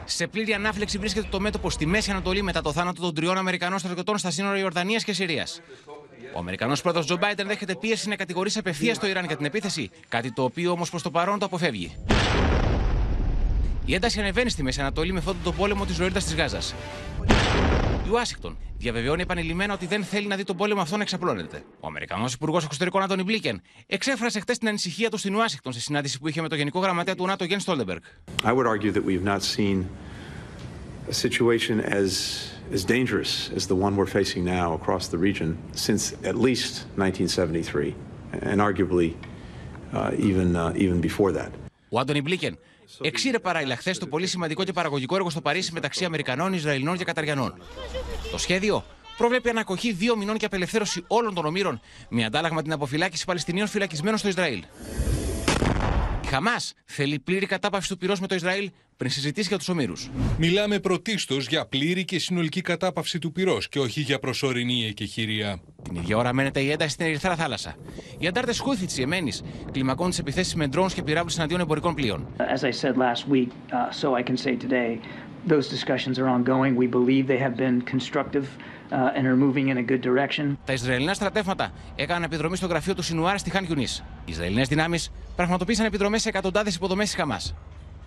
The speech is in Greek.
Σε πλήρη ανάφλεξη βρίσκεται το μέτωπο στη Μέση Ανατολή μετά το θάνατο των 3 Αμερικανών στρατιωτών στα σύνορα Ιορδανίας και Συρίας. Ο Αμερικανός πρόεδρος Τζο Μπάιντεν δέχεται πίεση να κατηγορήσει απευθείας το Ιράν για την επίθεση, κάτι το οποίο όμως προς το παρόν το αποφεύγει. Η ένταση ανεβαίνει στη Μέση Ανατολή με αυτόν τον πόλεμο της Λωρίδας της Γάζας. Η Ουάσιγκτον διαβεβαιώνει επανειλημμένα ότι δεν θέλει να δει τον πόλεμο αυτό να εξαπλώνεται. Ο Αμερικανός Υπουργός Εξωτερικών Άντονι Μπλίνκεν εξέφρασε χτες την ανησυχία του στην Ουάσιγκτον σε συνάντηση που είχε με τον Γενικό Γραμματέα του ΝΑΤΟ Γιένς Στόλτεμπεργκ. I would argue that we have not seen a situation as dangerous as the one we're facing now across the region since at least 1973 and arguably even before that. Ο Άντονι Μπλίνκεν εξήρε παράλληλα χθες το πολύ σημαντικό και παραγωγικό έργο στο Παρίσι μεταξύ Αμερικανών, Ισραηλινών και Καταριανών. Το σχέδιο προβλέπει ανακοχή 2 μηνών και απελευθέρωση όλων των ομήρων, με αντάλλαγμα την αποφυλάκηση Παλαιστινίων φυλακισμένων στο Ισραήλ. Η Χαμάς θέλει πλήρη κατάπαυση του πυρός με το Ισραήλ πριν συζητήσει για τους ομήρους. Μιλάμε πρωτίστως για πλήρη και συνολική κατάπαυση του πυρός και όχι για προσωρινή εκεχηρία. Την ίδια ώρα μένεται η ένταση στην Ερυθρά Θάλασσα. Οι αντάρτες Χούθι της Ιεμένης κλιμακώνουν τις επιθέσεις με ντρόουνς και πυράβλους εναντίον εμπορικών πλοίων. As I said last week, so I can say today, those discussions are ongoing. We believe they have been constructive and are moving in a good direction. Τα Ισραηλινά στρατεύματα έκαναν επιδρομή στο γραφείο του Σινουάρ στη Χαν Γιουνίς. Οι Ισραηλινές δυνάμεις πραγματοποίησαν επιδρομές σε εκατοντάδες υποδομές της Χαμάς.